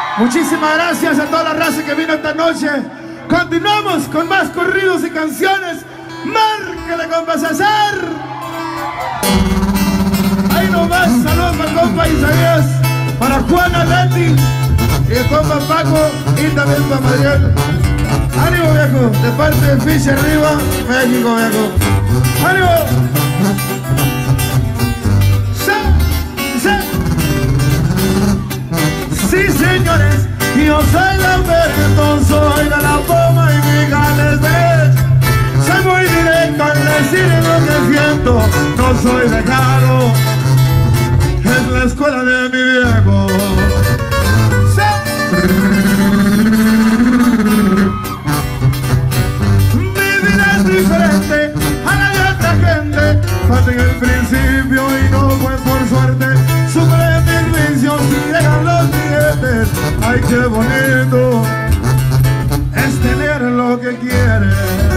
Muchísimas gracias a toda la raza que vino esta noche. Continuamos con más corridos y canciones. Márquele, compa César. Ahí nomás, saludos para el compa Isaías, para Juana Leti y el compa Paco y también para Mariel. ¡Ánimo, viejo! De parte de Fiche Arriba, México, viejo. ¡Ánimo! Sí, señores, yo soy Lamberto, soy de La Poma y mi Gales de. Soy muy directo al decir lo que siento, no soy de caro. Es la escuela de mi viejo. Mi vida es diferente a la de otra gente. Falta en el principio y no fue por suerte. Sufre mis vicios y llegan los billetes. Ay, qué bonito es tener lo que quieres.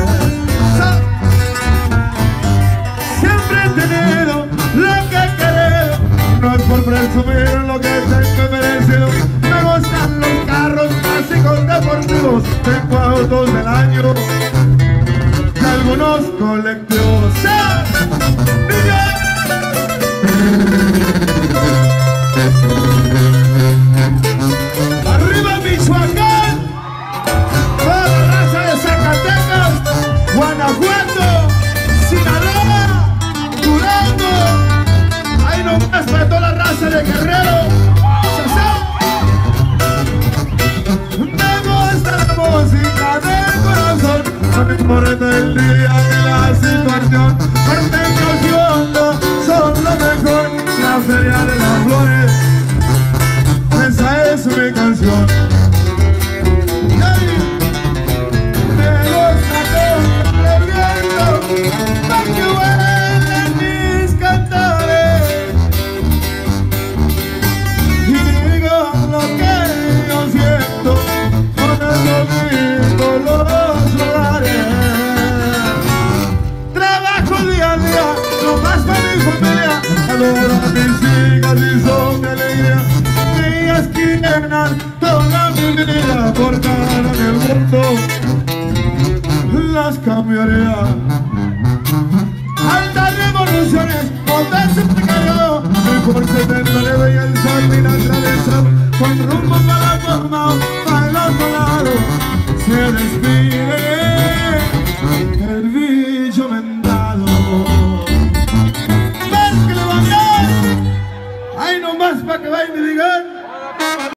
Siempre he tenido lo que he querido. No es por presumir lo que tengo merecido. Me gustan los carros clásicos deportivos. Tengo autos del año y algunos colectivos. Arriba Michoacán, toda la raza de Zacatecas, Guanajuato, Sinaloa, Durango. Ahí nomás para toda la raza de Guerrero. Me gusta la música del corazón, no me importa el día ni la situación. Porteños y hondo son lo mejor, la feria de las flores, esa es mi canción. Me gusta tocar el viento para que vuelen mis cantores y digo lo que yo siento con el domingo los lugares. Trabajo día a día, lo más para mi familia. Adoro a mis hijas y son mi alegría. Ellas quieren toda mi vida, por nada en el mundo las cambiaría.